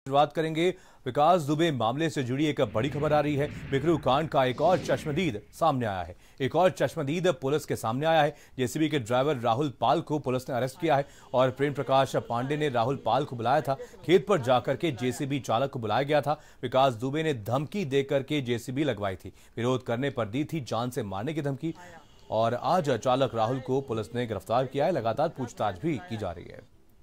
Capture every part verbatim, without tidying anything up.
शुरुआत करेंगे। विकास दुबे मामले से जुड़ी एक बड़ी खबर आ रही है। बिकरू कांड का एक और चश्मदीद सामने आया है। एक और चश्मदीद पुलिस के सामने आया है। जेसीबी के ड्राइवर राहुल पाल को पुलिस ने अरेस्ट किया है और प्रेम प्रकाश पांडे ने राहुल पाल को बुलाया था। खेत पर जाकर के जेसीबी चालक को बुलाया गया था। विकास दुबे ने धमकी देकर के जेसीबी लगवाई थी। विरोध करने पर दी थी जान से मारने की धमकी और आज चालक राहुल को पुलिस ने गिरफ्तार किया है। लगातार पूछताछ भी की जा रही है।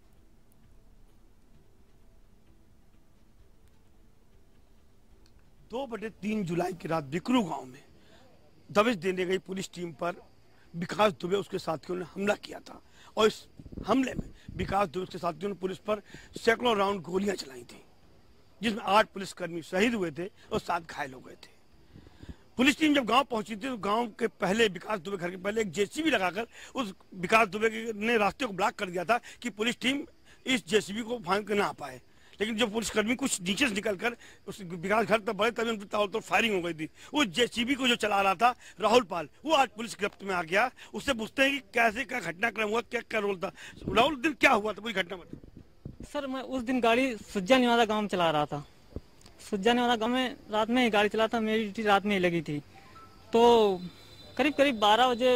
दो बटे तीन जुलाई की रात बिकरू गांव में दबिश देने गई पुलिस टीम पर विकास दुबे उसके साथियों ने हमला किया था और इस हमले में विकास दुबे के साथियों ने पुलिस पर सैकड़ों राउंड गोलियां चलाई थी, जिसमें आठ पुलिसकर्मी शहीद हुए थे और सात घायल हो गए थे। पुलिस टीम जब गांव पहुंची थी तो गांव के पहले विकास दुबे घर के पहले एक जेसीबी लगाकर उस विकास दुबे ने रास्ते को ब्लॉक कर दिया था कि पुलिस टीम इस जेसीबी को फांद कर ना आ पाए। लेकिन जब पुलिसकर्मी कुछ नीचे से निकलकर उस विकास घर तक बढ़े तभी उनकी ताबड़तोड़ फायरिंग हो गई थी। उस जेसीबी को जो चला रहा था राहुल पाल, वो आज पुलिस गिरफ्त में आ गया। उससे पूछते हैं कि कैसे क्या घटनाक्रम हुआ, क्या क्या रोल था। राहुल, दिन क्या हुआ था, पूरी घटना बताओ। सर, मैं उस दिन गाड़ी सुज्जा निवादा गाँव में चला रहा था। सुज्जा निवादा गाँव में रात में ही गाड़ी चला था, मेरी ड्यूटी रात में ही लगी थी। तो करीब करीब बारह बजे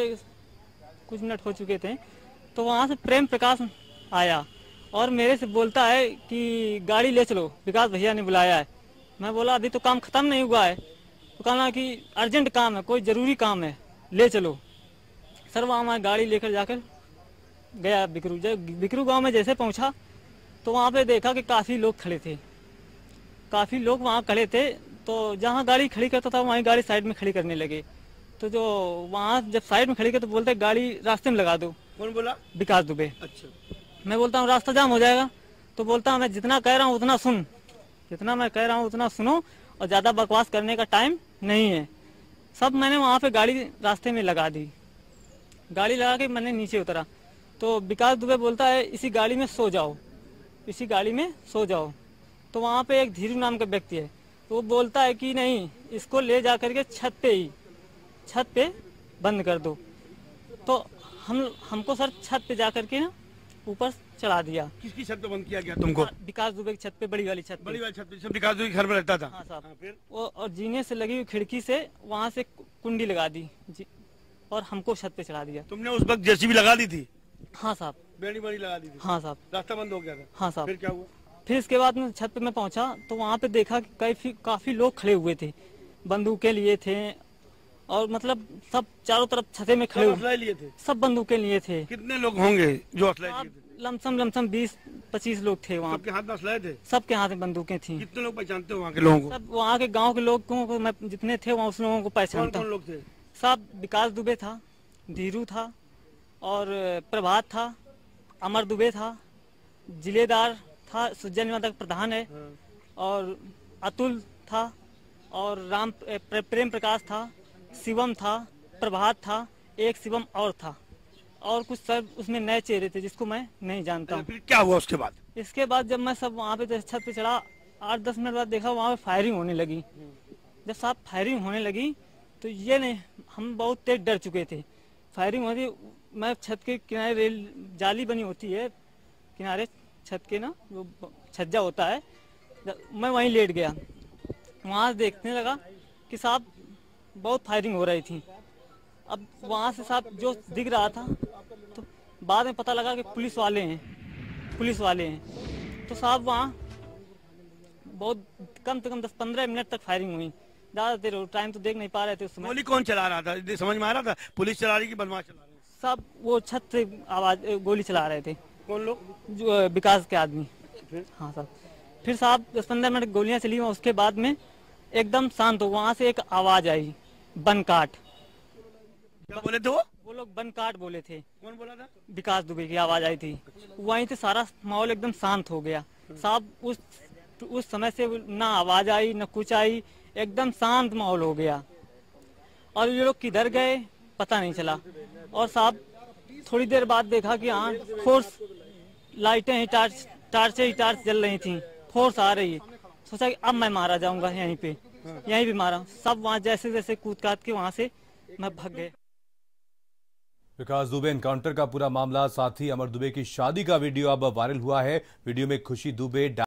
कुछ मिनट हो चुके थे तो वहाँ से प्रेम प्रकाश आया और मेरे से बोलता है कि गाड़ी ले चलो, विकास भैया ने बुलाया है। मैं बोला अभी तो काम खत्म नहीं हुआ है। तो कहना कि अर्जेंट काम है, कोई ज़रूरी काम है, ले चलो। सर वहाँ मैं गाड़ी लेकर जाकर गया बिकरू। जब बिकरू गांव में जैसे पहुँचा तो वहाँ पे देखा कि काफ़ी लोग खड़े थे। काफ़ी लोग वहाँ खड़े थे तो जहाँ गाड़ी खड़ी करता था वहीं गाड़ी साइड में खड़ी करने लगे। तो जो वहाँ जब साइड में खड़ी कर तो बोलते गाड़ी रास्ते में लगा दो। कौन बोला? विकास दुबे। अच्छा। मैं बोलता हूँ रास्ता जाम हो जाएगा। तो बोलता हूँ मैं जितना कह रहा हूँ उतना सुन, जितना मैं कह रहा हूँ उतना सुनो और ज़्यादा बकवास करने का टाइम नहीं है। सब मैंने वहाँ पे गाड़ी रास्ते में लगा दी। गाड़ी लगा के मैंने नीचे उतरा तो विकास दुबे बोलता है इसी गाड़ी में सो जाओ, इसी गाड़ी में सो जाओ। तो वहाँ पे एक धीरू नाम का व्यक्ति है, तो वो बोलता है कि नहीं, इसको ले जा करके छत पे ही छत पे बंद कर दो। तो हम हमको सर छत पे जा करके ना ऊपर चढ़ा दिया। किसकी छत पे बंद किया गया तुमको? विकास दुबे की छत पे, बड़ी वाली छत पे। बड़ी वाली छत पे विकास दुबे घर में रहता था। हाँ साहब। हाँ, फिर वो और जीने से लगी हुई खिड़की से वहाँ से कुंडी लगा दी जी, और हमको छत पे चढ़ा दिया। तुमने उस वक्त जेसीबी लगा दी थी? हाँ साहब। बेड़ी बड़ी लगा दी थी? हाँ साहब। रास्ता बंद हो गया था? हाँ साहब। फिर क्या हुआ? फिर इसके बाद में छत पे मैं पहुंचा तो वहाँ पे देखा कि काफी काफी लोग खड़े हुए थे, बंदूकें लिए थे और मतलब सब चारों तरफ छते में खड़े हुए लिए थे। सब बंदूकें लिए थे। कितने लोग होंगे जो असला लिए थे? लमसम लमसम बीस पच्चीस लोग थे वहाँ। सबके हाथ में असला थे? सबके हाथ में बंदूकें थी। कितने लोग पहचानते हो वहाँ के लोगों को? सब वहाँ के गाँव के लोगों को मैं जितने थे वहाँ उस लोगों को पहचानता हूँ। कौन लोग थे? सब विकास दुबे था, धीरू था और प्रभात था, अमर दुबे था, जिलेदार था, सुज्जा निवादा का प्रधान है। हाँ। और अतुल था और राम प्रेम प्रकाश था, शिवम था, प्रभात था, एक शिवम और था और कुछ सर उसमें नए चेहरे थे जिसको मैं नहीं जानता हूँ। फिर क्या हुआ उसके बाद? इसके बाद जब मैं सब वहाँ पे छत पे चढ़ा, आठ दस मिनट बाद देखा वहाँ पे फायरिंग होने लगी। जब साहब फायरिंग होने लगी तो ये नहीं, हम बहुत तेज डर चुके थे। फायरिंग होती, मैं छत के किनारे रेल जाली बनी होती है किनारे छत के ना, वो छज्जा होता है, मैं वहीं लेट गया। वहाँ देखने लगा कि साहब बहुत फायरिंग हो रही थी। अब वहाँ से साहब जो दिख रहा था तो बाद में पता लगा कि पुलिस वाले हैं, पुलिस वाले हैं। तो साहब वहाँ बहुत कम से कम दस पंद्रह मिनट तक फायरिंग हुई। ज़्यादा देर टाइम तो देख नहीं पा रहे थे उस समय। गोली कौन चला रहा था, समझ में आ रहा था? पुलिस चला रही कि बदमाश चला रहे? सब वो छत से आवाज गोली चला रहे थे। कौन लोग? जो विकास के आदमी। हाँ साहब। फिर साहब दस पंद्रह मिनट गोलियां चली, उसके बाद में एकदम शांत हो। वहाँ से एक आवाज आई, बन काट। क्या बोले थे वो? वो लोग बन काट बोले थे। कौन बोला था? विकास दुबे की आवाज आई थी। वहीं से सारा माहौल एकदम शांत हो गया साहब। उस उस समय से ना आवाज आई ना कुछ आई, एकदम शांत माहौल हो गया। और ये लोग किधर गए पता नहीं चला। और साहब थोड़ी देर बाद देखा कि हाँ फोर्स लाइटें ही टार्च टार्चें ही टार्च जल रही थी, फोर्स आ रही है। सोचा कि अब मैं मारा जाऊंगा यहीं पे, यहीं भी मारा। सब वहाँ जैसे जैसे कूद काट के वहाँ से मैं भाग गए। विकास दुबे एनकाउंटर का पूरा मामला, साथ ही अमर दुबे की शादी का वीडियो अब वायरल हुआ है। वीडियो में खुशी दुबे